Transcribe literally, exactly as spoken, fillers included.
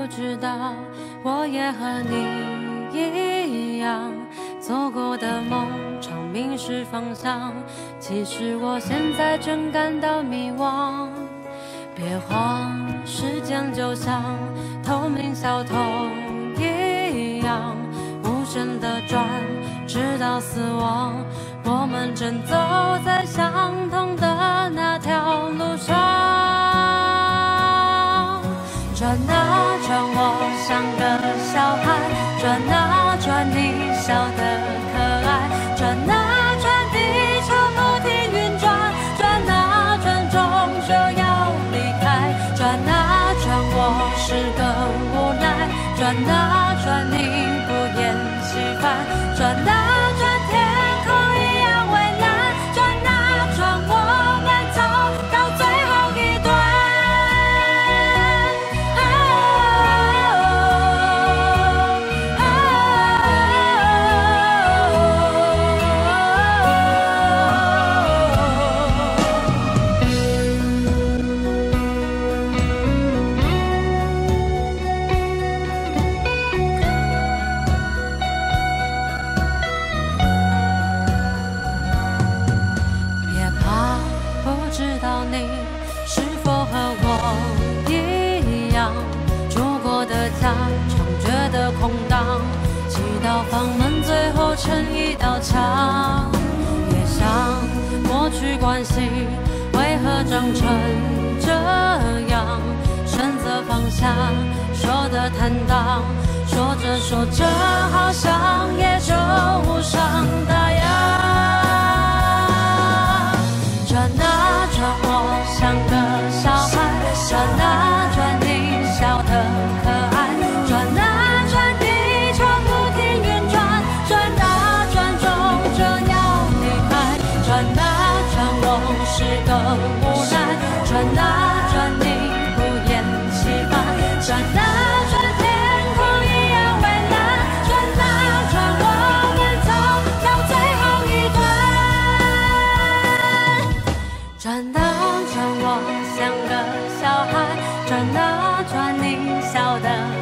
知道，我也和你一样，做过的梦常迷失方向。其实我现在正感到迷惘。别慌，时间就像透明小偷一样，无声的转，直到死亡。我们正走在相同的那条路上，转啊转，我像个小孩，转啊转，你笑得可爱，转啊转，地球不停运转，转啊转，终究要离开，转啊转，我是个无奈，转啊转，你不厌其烦，转啊转，天空一样蔚蓝，转啊转，我们走到最后一段。是否和我一样，住过的家常觉得空荡，几道房门最后成一道墙。也想过去关系为何长成这样，选择放下，说得坦荡，说着说着好像也就无伤大雅。转啊转，我像个小孩，转啊转，你笑得可爱，转啊转，地球不停运转，转啊转，终究要离开，转啊转，我是个无奈，转啊转，你不厌其烦，转啊转，天空一样蔚蓝，转啊转，我们走到最后一段。转啊转，我像个小孩，转啊转，你笑得